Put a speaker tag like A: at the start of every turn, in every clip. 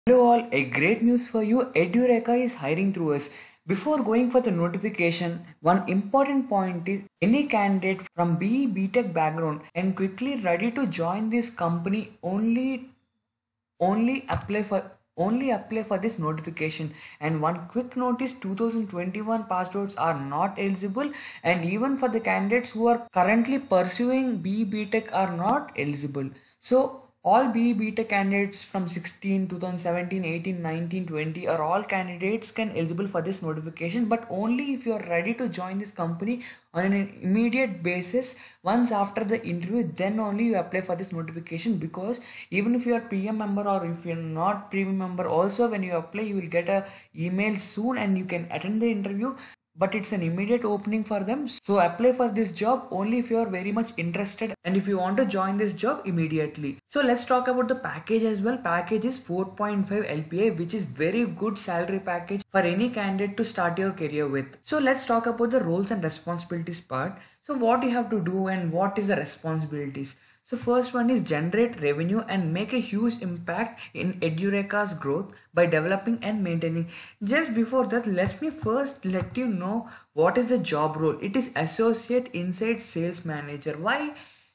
A: Hello all, a great news for you. Edureka is hiring through us. Before going for the notification, one important point is any candidate from BE BTech background and quickly ready to join this company only apply for this notification. And one quick notice, 2021 passed outs are not eligible, and even for the candidates who are currently pursuing BE BTech are not eligible. So all BE BTech candidates from 16, 2017, 18, 19, 20 are all candidates can eligible for this notification, but only if you are ready to join this company on an immediate basis. Once after the interview, then only you apply for this notification, because even if you are PM member or if you are not premium member, also when you apply you will get a email soon and you can attend the interview, but it's an immediate opening for them. So apply for this job only if you are very much interested and if you want to join this job immediately. So let's talk about the package as well. Package is 4.5 LPA, which is very good salary package for any candidate to start your career with. So let's talk about the roles and responsibilities part. So what you have to do and what is the responsibilities. So first one is generate revenue and make a huge impact in Edureka's growth by developing and maintaining. Just before that, let me first let you know what is the job role. It is Associate Inside Sales Manager. Why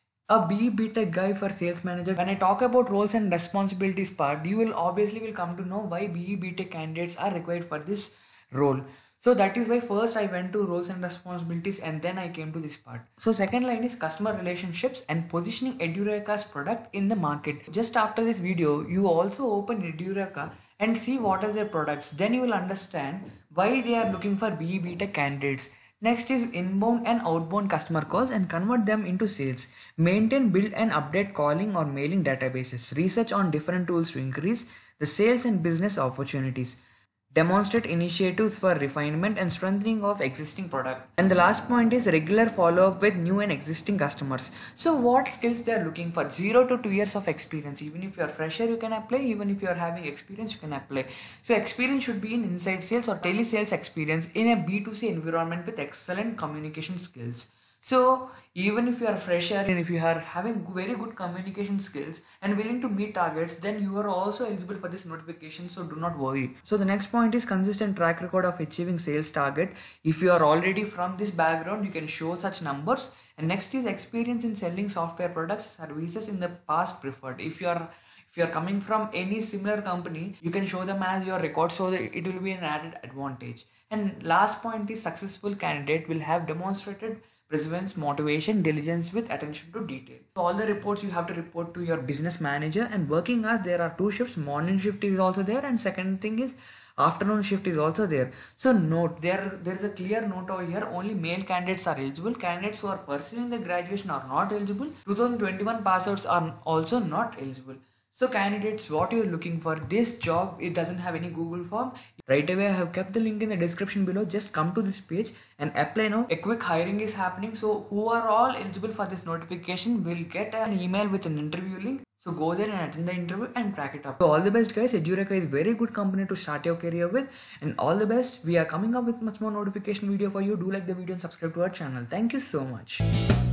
A: a BE BTech guy for sales manager? When I talk about roles and responsibilities part, you will obviously come to know why BE BTech candidates are required for this role. So that is why first I went to roles and responsibilities and then I came to this part. So second line is customer relationships and positioning Edureka's product in the market. Just after this video, you also open Edureka and see what are their products. Then you will understand why they are looking for BE BTech candidates. Next is inbound and outbound customer calls and convert them into sales. Maintain, build and update calling or mailing databases. Research on different tools to increase the sales and business opportunities. Demonstrate initiatives for refinement and strengthening of existing product. And the last point is regular follow-up with new and existing customers. So what skills they are looking for? 0 to 2 years of experience. Even if you are fresher, you can apply. Even if you are having experience, you can apply. So experience should be in inside sales or telesales experience in a B2C environment with excellent communication skills. So even if you are a fresher and if you are having very good communication skills and willing to meet targets, then you are also eligible for this notification. So do not worry. So the next point is consistent track record of achieving sales target. If you are already from this background, you can show such numbers. And next is experience in selling software products, services in the past preferred. If you are coming from any similar company, you can show them as your record, so that it will be an added advantage. And last point is successful candidate will have demonstrated perseverance, motivation, diligence with attention to detail. So all the reports you have to report to your business manager. And working hours, there are two shifts. Morning shift is also there, and second thing is afternoon shift is also there. So note, there is a clear note over here, only male candidates are eligible. Candidates who are pursuing the graduation are not eligible. 2021 passouts are also not eligible. So candidates, what you're looking for this job, it doesn't have any Google form. Right away I have kept the link in the description below. Just come to this page and apply now. A quick hiring is happening, so who are all eligible for this notification will get an email with an interview link. So go there and attend the interview and crack it up. So all the best guys. Edureka is very good company to start your career with, and all the best. We are coming up with much more notification video for you. Do like the video and subscribe to our channel. Thank you so much.